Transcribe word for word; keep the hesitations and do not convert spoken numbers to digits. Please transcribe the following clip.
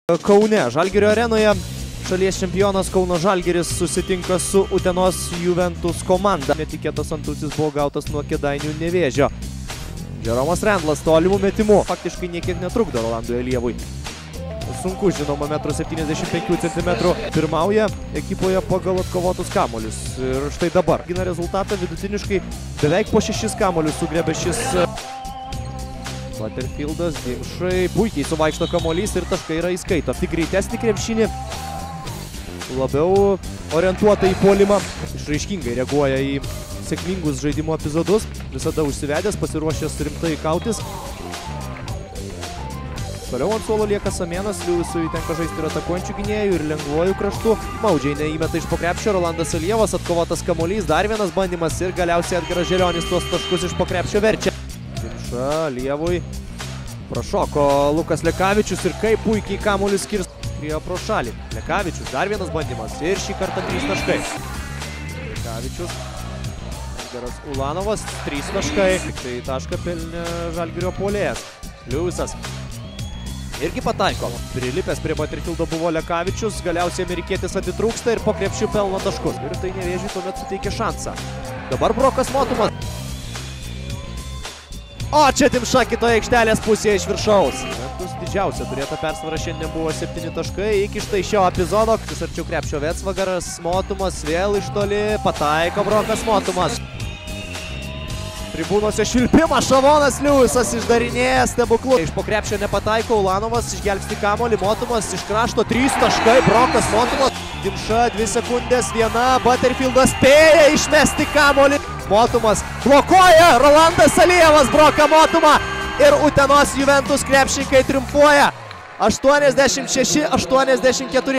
Kaune, Žalgirio arenoje, šalies čempionas Kauno Žalgiris susitinka su Utenos Juventus komanda. Netikėtas antausis buvo gautas nuo Kėdainių Nevėžio. Jeromas Rendlas tolimų metimų faktiškai niekiek netrukdo Rolandui Alievui. Sunku, žinoma, metro septyniasdešimt penkių centimetrų pirmauja ekipoje pagal atkovotus kamuolius. Ir štai dabar gina rezultatą vidutiniškai beveik po šešis kamuolius sugriebė šis Butterfieldas, Dimšai, puikiai suvaikšto kamuolys ir taškai yra įskaito. Tik greitesnį krepšinį, labiau orientuotą į puolimą, išraiškingai reaguoja į sėkmingus žaidimo epizodus, visada užsivedęs, pasiruošęs rimtai kautis. Toliau ant suolo lieka Samėnas, Liujisui tenka žaisti ir atakuojančių gynėjų ir lengvuoju kraštu. Maudžiai neįmeta iš po krepšio, Rolandas Alievas, atkovotas kamuolys, dar vienas bandymas ir galiausiai Edgaras Želionis tuos taškus iš po krepšio verčia. Dimša Alievui, prašoko Lukas Lekavičius ir kaip puikiai kamuolį skirs prie pro šalį. Lekavičius, dar vienas bandymas ir šį kartą trys taškai. Lekavičius, Edgaras Ulanovas, trys taškai. Tik tai tašką pelnė Žalgirio puolėjas. Liujisas irgi pataiko. Prilipęs prie Butterfieldo buvo Lekavičius, galiausiai amerikietis atitrūksta ir po krepšiu pelno taškus. Ir tai Nevėžiui tuomet suteikia šansą. Dabar Brokas Motumas. O čia Dimša kitoje aikštelės pusėje iš viršaus. Juventus didžiausia turėta persvara šiandien buvo septyni taškai iki štai šio epizodo. Vis arčiau krepšio Vecvagaras, Motumas vėl iš toli, pataiko Brokas Motumas. Tribūnose švilpimas, Šavonas Liujisas išdarinėja stebuklų. Iš po krepšio nepataiko, Ulanovas išgelbsti kamuolį, Motumas iš krašto, trys taškai, Brokas Motumas. Dimša, dvi sekundės, viena, Butterfieldas spėja išmesti kamuolį. Motumas blokuoja, Rolandas Alievas broka Motumą ir Utenos Juventus krepšininkai triumfuoja aštuoniasdešimt šeši aštuoniasdešimt keturi.